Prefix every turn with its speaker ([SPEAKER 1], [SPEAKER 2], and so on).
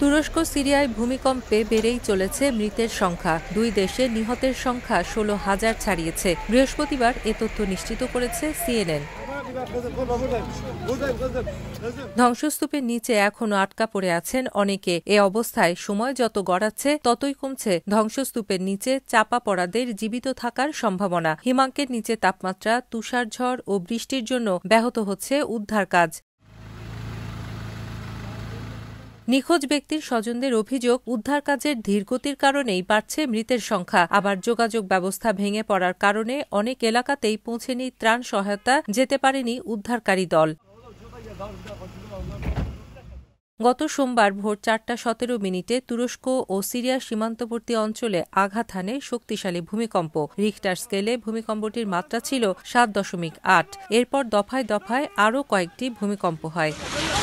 [SPEAKER 1] তুরস্ক সিরিয়ায় ভূমিকম্পে বেড়েই চলেছে মৃতের সংখ্যা। দুই দেশে নিহতের সংখ্যা 16,000 ছাড়িয়েছে। বৃহস্পতিবার এ তথ্য নিশ্চিত করেছে CNN। ধ্বংসস্তূপের নিচে এখনো আটকা পড়ে আছেন অনেকে। এ অবস্থায় সময় যত গড়াচ্ছে ততই কমছে ধ্বংসস্তূপের নিচে চাপা পড়াদের জীবিত থাকার সম্ভাবনা। হিমাঙ্কের নিচে তাপমাত্রা, তুষারঝড় ও বৃষ্টির জন্য ব্যাহত হচ্ছে উদ্ধার কাজ। নিখোঁজ ব্যক্তির স্বজনদের অভিযোগ, উদ্ধার কাজের ধীরগতির কারণেই বাড়ছে মৃতের সংখ্যা। আবার যোগাযোগ ব্যবস্থা ভেঙে পড়ার কারণে অনেক এলাকাতেই পৌঁছেনি ত্রাণ সহায়তা, যেতে পারেনি উদ্ধারকারী দল। গত সোমবার ভোর 4:17 তুরস্ক ও সিরিয়ার সীমান্তবর্তী অঞ্চলে আঘাত হানে শক্তিশালী ভূমিকম্প। রিখটার স্কেলে ভূমিকম্পটির মাত্রা ছিল 7.8। এরপর দফায় দফায় আরও কয়েকটি ভূমিকম্প হয়।